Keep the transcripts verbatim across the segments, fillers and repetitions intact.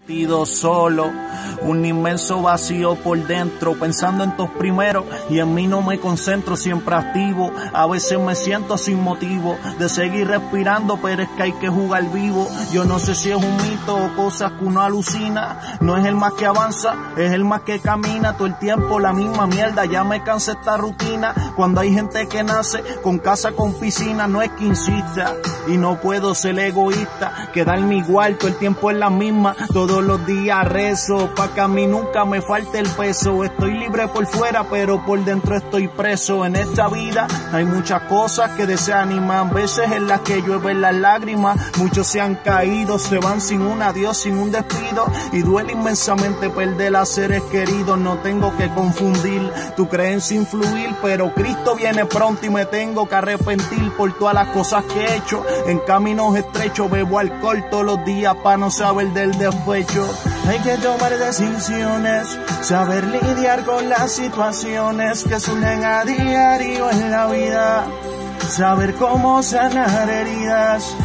Solo, un inmenso vacío por dentro, pensando en tus primeros y en mí no me concentro, siempre activo, a veces me siento sin motivo de seguir respirando, pero es que hay que jugar vivo. Yo no sé si es un mito o cosas que uno alucina, no es el más que avanza, es el más que camina, todo el tiempo la misma mierda, ya me cansé esta rutina, cuando hay gente que nace con casa con piscina, no es que insista, y no puedo ser egoísta, quedarme igual, todo el tiempo es la misma, todo Todos los días rezo pa' que a mí nunca me falte el peso. Estoy libre por fuera, pero por dentro estoy preso. En esta vida hay muchas cosas que desaniman, veces en las que llueven las lágrimas. Muchos se han caído, se van sin un adiós, sin un despido, y duele inmensamente perder a seres queridos. No tengo que confundir tu creencia influir, pero Cristo viene pronto y me tengo que arrepentir por todas las cosas que he hecho. En caminos estrechos bebo alcohol todos los días pa' no saber del despecho. Hay que tomar decisiones, saber lidiar con las situaciones que surgen a diario en la vida, saber cómo sanar heridas.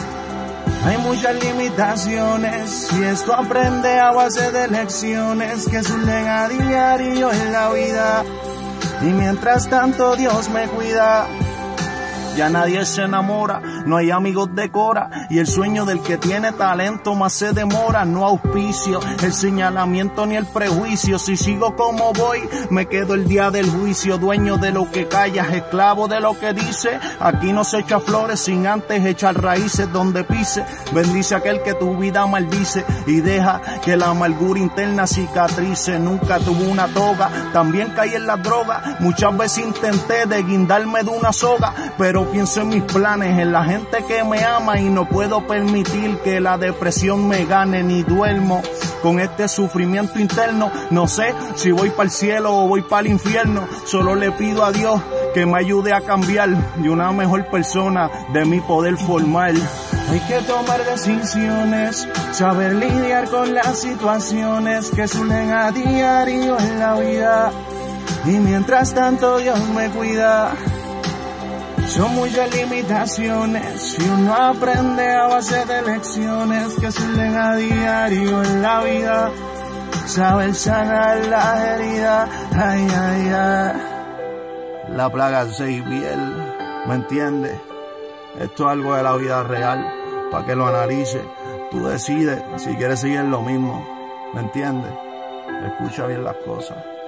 Hay muchas limitaciones y esto aprende a base de lecciones que surgen a diario en la vida. Y mientras tanto Dios me cuida. Ya nadie se enamora, no hay amigos de cora, y el sueño del que tiene talento más se demora. No auspicio el señalamiento ni el prejuicio, si sigo como voy me quedo el día del juicio. Dueño de lo que callas, esclavo de lo que dice, aquí no se echa flores sin antes echar raíces. Donde pise, bendice aquel que tu vida maldice y deja que la amargura interna cicatrice. Nunca tuve una toga, también caí en la droga, muchas veces intenté de guindarme de una soga, pero pienso en mis planes, en la gente que me ama y no puedo permitir que la depresión me gane. Ni duermo con este sufrimiento interno, no sé si voy para el cielo o voy para el infierno. Solo le pido a Dios que me ayude a cambiar y una mejor persona de mi poder formar. Hay que tomar decisiones, saber lidiar con las situaciones que surgen a diario en la vida, y mientras tanto Dios me cuida. Son muchas limitaciones y uno aprende a base de lecciones que surgen a diario en la vida, saber sanar las heridas. Ay, ay, ay. La plaga Xavier, ¿me entiendes? Esto es algo de la vida real, para que lo analices. Tú decides si quieres seguir lo mismo, ¿me entiendes? Escucha bien las cosas.